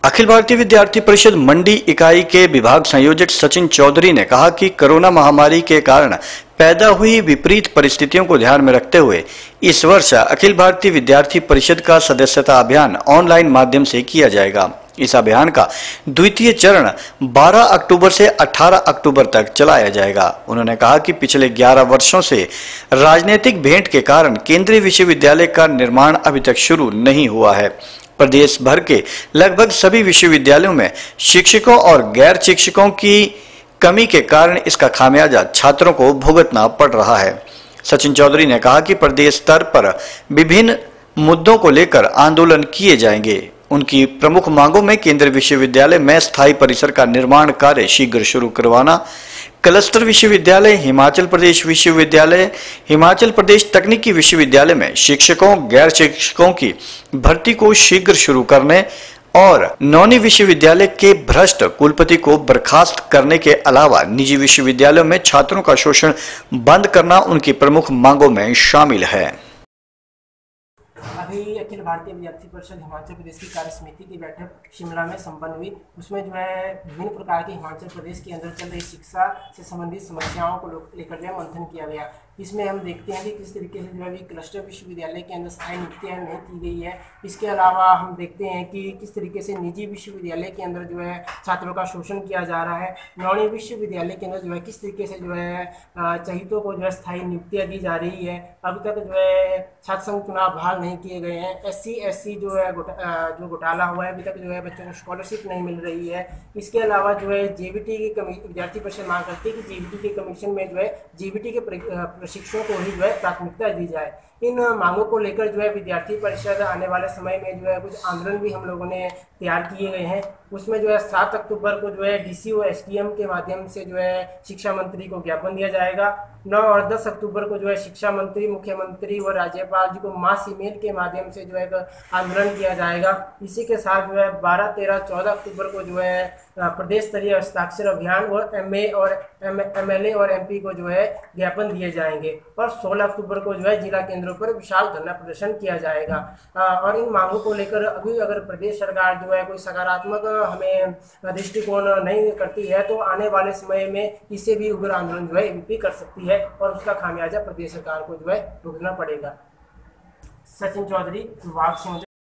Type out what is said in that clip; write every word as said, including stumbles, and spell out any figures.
अखिल भारतीय विद्यार्थी परिषद मंडी इकाई के विभाग संयोजक सचिन चौधरी ने कहा कि कोरोना महामारी के कारण पैदा हुई विपरीत परिस्थितियों को ध्यान में रखते हुए इस वर्ष अखिल भारतीय विद्यार्थी परिषद का सदस्यता अभियान ऑनलाइन माध्यम से किया जाएगा। इस अभियान का द्वितीय चरण बारह अक्टूबर से अठारह अक्टूबर तक चलाया जाएगा। उन्होंने कहा कि पिछले ग्यारह वर्षों से राजनीतिक भेंट के कारण केंद्रीय विश्वविद्यालय का निर्माण अभी तक शुरू नहीं हुआ है। प्रदेश भर के लगभग सभी विश्वविद्यालयों में शिक्षकों और गैर शिक्षकों की कमी के कारण इसका खामियाजा छात्रों को भुगतना पड़ रहा है। सचिन चौधरी ने कहा कि प्रदेश स्तर पर विभिन्न मुद्दों को लेकर आंदोलन किए जाएंगे। उनकी प्रमुख मांगों में केंद्रीय विश्वविद्यालय में स्थायी परिसर का निर्माण कार्य शीघ्र शुरू करवाना, क्लस्टर विश्वविद्यालय, हिमाचल प्रदेश विश्वविद्यालय, हिमाचल प्रदेश तकनीकी विश्वविद्यालय में शिक्षकों गैर शिक्षकों की भर्ती को शीघ्र शुरू करने और नौनी विश्वविद्यालय के भ्रष्ट कुलपति को बर्खास्त करने के अलावा निजी विश्वविद्यालयों में छात्रों का शोषण बंद करना उनकी प्रमुख मांगों में शामिल है। अभी अखिल भारतीय विद्यार्थी परिषद हिमाचल प्रदेश की कार्य समिति की बैठक शिमला में संपन्न हुई। उसमें जो है विभिन्न प्रकार की हिमाचल प्रदेश के अंदर चल रही शिक्षा से संबंधित समस्याओं को लेकर जो है मंथन किया गया। इसमें हम देखते हैं कि किस तरीके से जो है क्लस्टर विश्वविद्यालय के अंदर स्थायी नियुक्तियाँ नहीं की गई है। इसके अलावा हम देखते हैं कि किस तरीके से निजी विश्वविद्यालय के अंदर जो है छात्रों का शोषण किया जा रहा है। नौनी विश्वविद्यालय के अंदर जो है किस तरीके से जो है चहितों को जो है स्थायी नियुक्तियाँ दी जा रही है। अभी तक जो है छात्र संघ चुनाव बहाल नहीं किए गए हैं। एस सी एस सी जो है जो घोटाला हुआ है, अभी तक जो है बच्चों को स्कॉलरशिप नहीं मिल रही है। इसके अलावा जो है जे बी टी की विद्यार्थी परिषद मांग करती है कि जे बी टी के कमीशन में जो है जे बी टी के प्रशिक्षुओं को ही जो है प्राथमिकता दी जाए। इन मांगों को लेकर जो है विद्यार्थी परिषद आने वाले समय में जो है कुछ आंदोलन भी हम लोगों ने तैयार किए गए हैं। उसमें जो है सात अक्टूबर को जो है D C O S D M के माध्यम से जो है शिक्षा मंत्री को ज्ञापन दिया जाएगा। नौ और दस अक्टूबर को जो है शिक्षा मंत्री, मुख्यमंत्री और राज्यपाल जी को मास ईमेल के माध्यम से जो है आंदोलन किया जाएगा। इसी के साथ जो है बारह, तेरह, चौदह अक्टूबर को जो है प्रदेश स्तरीय हस्ताक्षर अभियान और एम ए और एम एल ए और एम पी को जो है ज्ञापन दिए जाएंगे। और सोलह अक्टूबर को जो है जिला केंद्रों पर विशाल धरना प्रदर्शन किया जाएगा। और इन मांगों को लेकर अभी अगर प्रदेश सरकार जो है कोई सकारात्मक हमें दृष्टिकोण नहीं करती है तो आने वाले समय में इससे भी उग्र आंदोलन जो है यूपी कर सकती है और उसका खामियाजा प्रदेश सरकार को जो है भुगतना पड़ेगा। सचिन चौधरी, विभाग संयोजक।